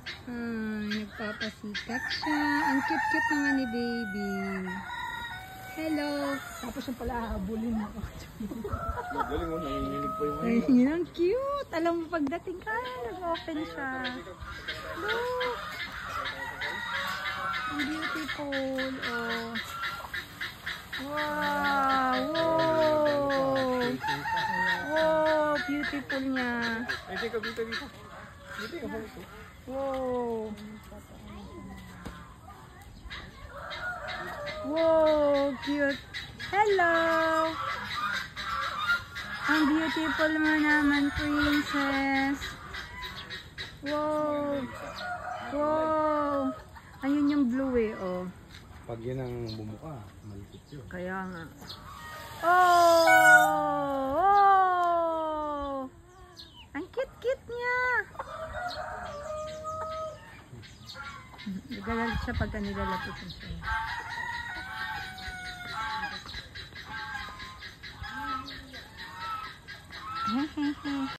Nagpapasikat siya. Ang cute-cute naman ni baby. Hello. Tapos yung pala hahabulin mo. Galing mo, nanginginig pa yung Ay, ang cute. Alam mo, pagdating ka, nag-open siya. Look. Ang beautiful. Oh. Wow. Wow. Wow. Beautiful niya. Ay, dito. Dito yung house. Wow. Wow, cute. Hello. Ang beautiful mo naman, princess. Wow. Wow. Ayun yung blue eh, oh. Pag yan ang bumuka, malikit yun. Kaya nga. Oh! Oh! Ang cute-cute niya. Nagagalit siya pagka nilalapitan siya. Hehehe.